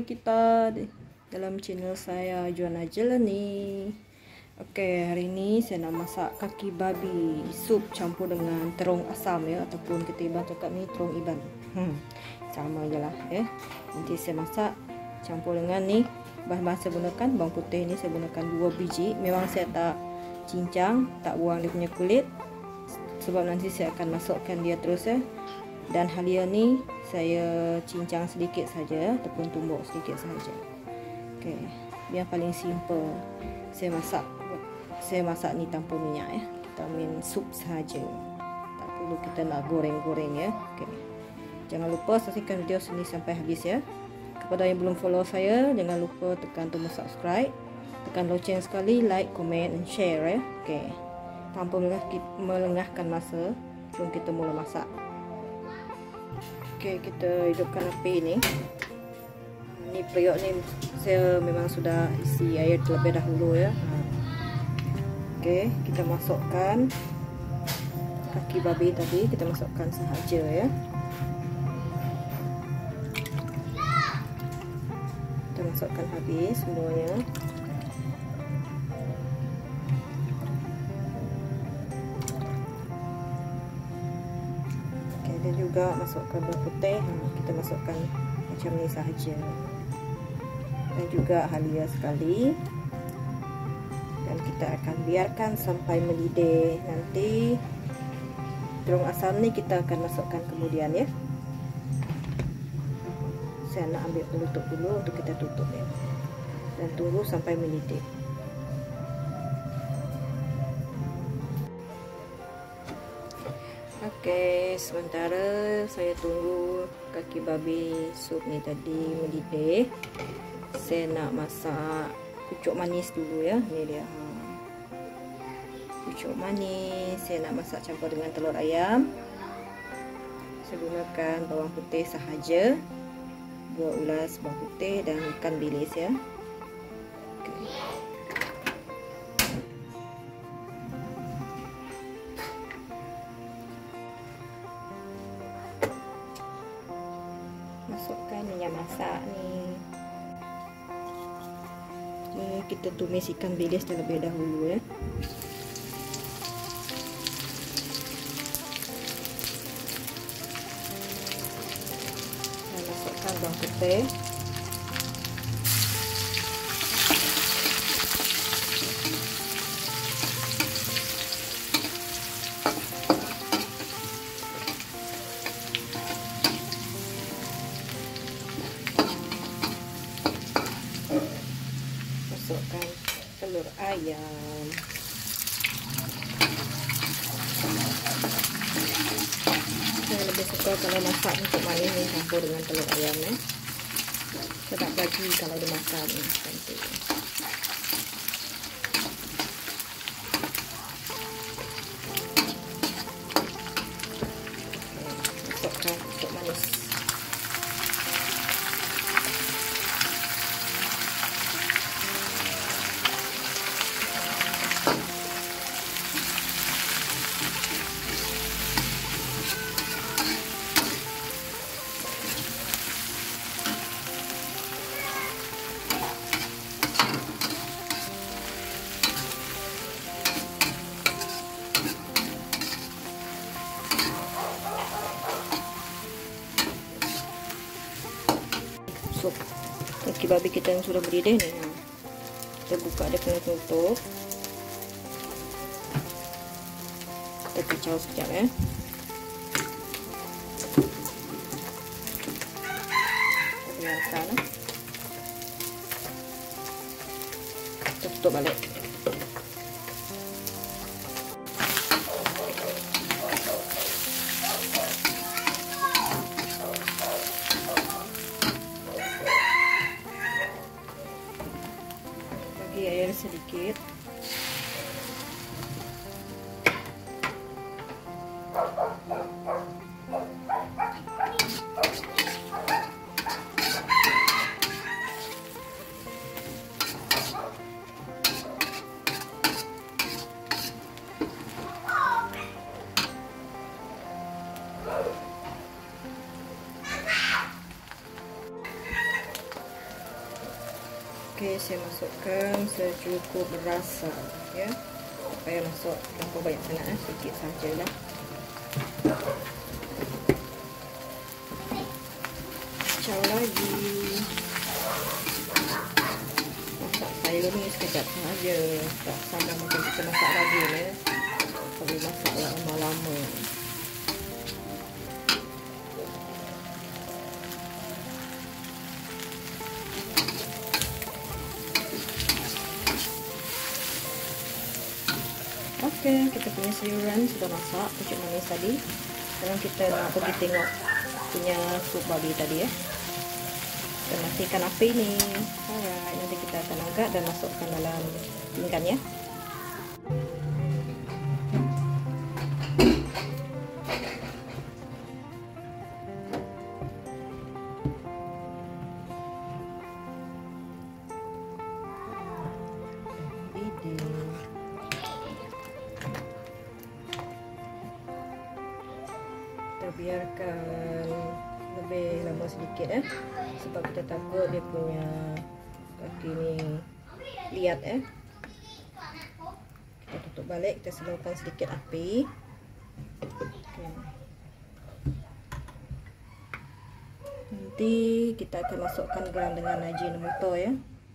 kita dalam channel saya Juana Jelani. Oke, hari ini saya nak masak kaki babi sup campur dengan terung asam ya, ataupun kita iban cakap ni terung iban. Sama je lah ya. Nanti saya masak campur dengan ni bahan-bahan saya gunakan. Bawang putih ni saya gunakan 2 biji. Memang saya tak cincang, tak buang dia punya kulit, sebab nanti saya akan masukkan dia terus ya. Dan halia ni saya cincang sedikit saja ataupun tumbuk sedikit saja. Okey, yang paling simple saya masak ni tanpa minyak ya. Kita main sup saja. Tak perlu kita nak goreng-goreng ya. Okey. Jangan lupa saksikan video sini sampai habis ya. Kepada yang belum follow saya, jangan lupa tekan tombol subscribe, tekan loceng sekali, like, komen dan share ya. Okey. Tanpa melengahkan masa, jom kita mula masak. Okey, kita hidupkan api ni. Ni periuk ni saya memang sudah isi air terlebih dahulu ya. Okey, kita masukkan kaki babi tadi, kita masukkan sahaja ya. Kita masukkan habis semuanya. Dan juga masukkan bawang putih, kita masukkan macam ni sahaja, dan juga halia sekali, dan kita akan biarkan sampai mendidih. Nanti terung asam ni kita akan masukkan kemudian ya. Saya nak ambil penutup dulu untuk kita tutup ya, dan tunggu sampai mendidih. Oke, sementara saya tunggu kaki babi sup ni tadi mendidih, saya nak masak pucuk manis dulu ya. Ni dia pucuk manis. Saya nak masak campur dengan telur ayam. Saya gunakan bawang putih sahaja, 2 ulas bawang putih, dan ikan bilis ya. Masukkan minyak masak ni. Kita tumis ikan bilis terlebih dahulu ya. Dan masukkan bawang putih. Masukkan telur ayam. Saya lebih suka kalau masak untuk manis ni campur dengan telur ayam ya. Saya tak bagi kalau dimakan ni nanti. Masukkan pucuk manis. Sup kaki babi kita yang sudah mendidih ni, kita buka dia kena tutup. Kita kicau sekejap ya. Kita biarkan, kita tutup balik. Air sedikit. Oke, saya masukkan secukup rasa ya. Supaya masuk terlalu banyak sangat, sedikit sajalah. Kacau lagi. Masak sayur ni sekejap saja, tak sama macam kita masak daging ya. Kalau masak lama-lama. Oke, kita punya sayuran sudah masak, pucuk manis tadi. Sekarang kita nak pergi tengok punya sup babi tadi ya. Kita matikan api ni. Alright, nanti kita akan angkat dan masukkan dalam pinggan ya. Kita biarkan lebih lama sedikit sebab kita takut dia punya kaki ni liat Kita tutup balik, kita slowkan sedikit api. Okay. Nanti kita akan masukkan garam dengan Ajinomoto ya.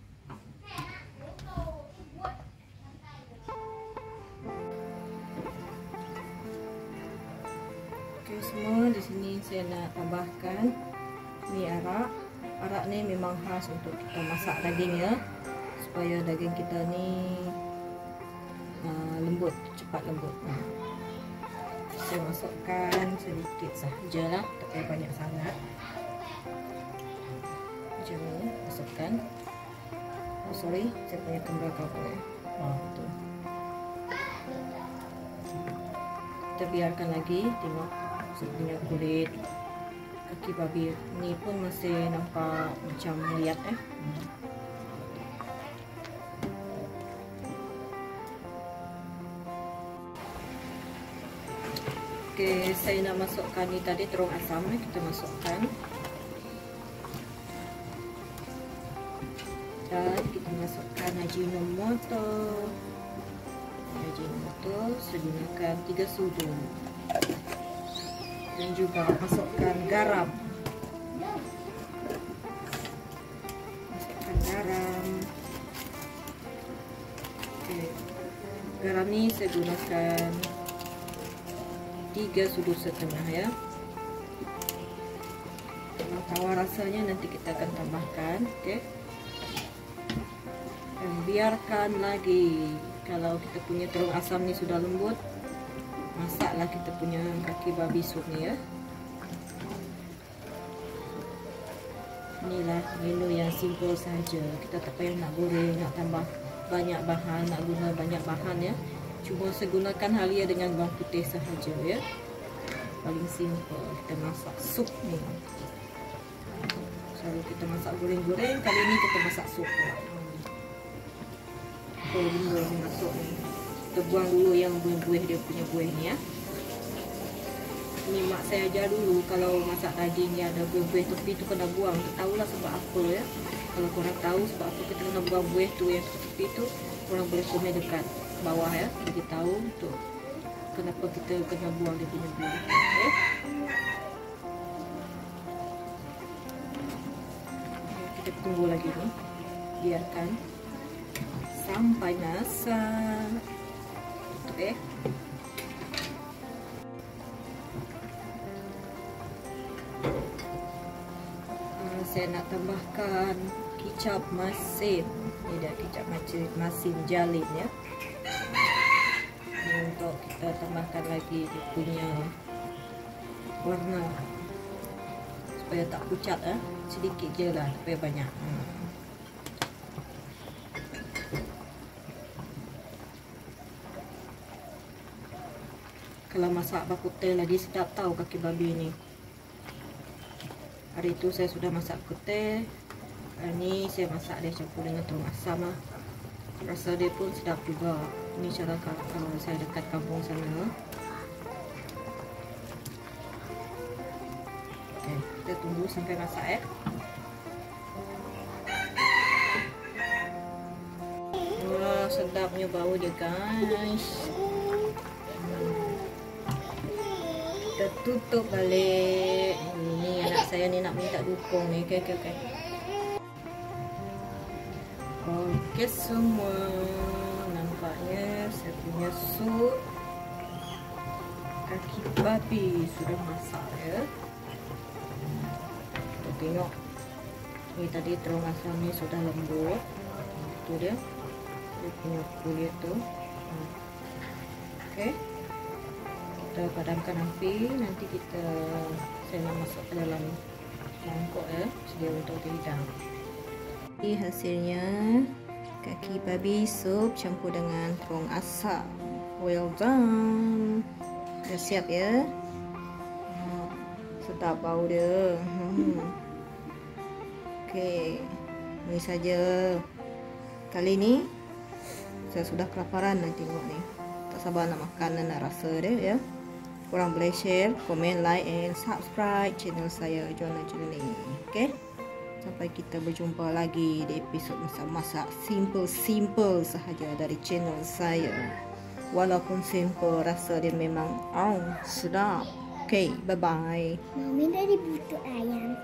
Oke semua, di sini saya nak tambahkan ni arak. Arak ni memang khas untuk kita masak daging ya, supaya daging kita ni lembut, cepat lembut. Saya masukkan sedikit sahajalah, tak payah banyak sangat. Macam ni masukkan. Oh sorry, saya punya kembang kapur ya. Betul. Kita biarkan lagi, tengok sebenarnya kulit kaki babi ni pun masih nampak macam liat Oke, saya nak masukkan ni tadi terung asam kita masukkan. Dan kita masukkan Ajinomoto. Ajinomoto saya gunakan 3 sudu. Dan juga masukkan garam. Masukkan garam. Oke. Garam ni saya gunakan 3 sudu setengah ya. Kalau tawar rasanya nanti kita akan tambahkan, oke. Dan biarkan lagi. Kalau kita punya terung asam ni sudah lembut, masaklah kita punya kaki babi sup ni ya. Inilah menu yang simple saja. Kita tak payah nak goreng, nak tambah banyak bahan, nak guna banyak bahan ya. Cuma saya gunakan halia dengan bawang putih sahaja ya. Paling simple kita masak sup ni. Selalu kita masak goreng-goreng, kali ini kita masak sup pula. Bumbu yang masuk ni. Kita buang dulu yang buih-buih dia punya buih ni ya. Ni mak saya ajar dulu kalau masak daging dia ada buih-buih tepi tu kena buang. Kita tahulah sebab apa ya. Kalau korang tahu sebab apa kita kena buang buih tu yang tepi tu, korang boleh komen dekat bawah ya. Bagi tahu untuk kenapa kita kena buang dia punya buih. Okay. Kita tunggu lagi ni. Biarkan sampai masak. Oke. Saya nak tambahkan kicap masin. Ini dah kicap masin jalin ya. Ini untuk kita tambahkan lagi dia punya warna supaya tak pucat sedikit je lah, supaya banyak. Kalau masak bakute lagi sedap tahu kaki babi ni. Hari itu saya sudah masak kute. Hari ni saya masak dia campur dengan terung asam lah. Rasa dia pun sedap juga. Ini cara kalau saya dekat kampung sana. Okay, kita tunggu sampai masak sedapnya bau dia guys. Kita tutup balik. Ini anak saya ni nak minta dukung ni. Okey. Okey semua. Nampaknya saya punya sup kaki babi sudah masak ya. Kita tengok. Ni tadi terong asam ni sudah lembut. Itu dia. Dia punya kulit tu. Okey. Kita padamkan api, nanti saya nak masuk ke dalam mangkuk ya, sedia untuk dihidang. Ini hasilnya kaki babi sup campur dengan terong asam. Well done. Dah siap ya. Sedap bau dia. Okey, ini saja. Kali ni saya sudah kelaparan, nak tengok ni. Tak sabar nak makan dan nak rasa dia ya. Korang boleh share, komen, like and subscribe channel saya Joanna Jelani. Okay? Sampai kita berjumpa lagi di episod masak-masak simple sahaja dari channel saya. Walaupun simple, rasa dia memang sedap. Okay, bye-bye. Mami dari butuh ayam.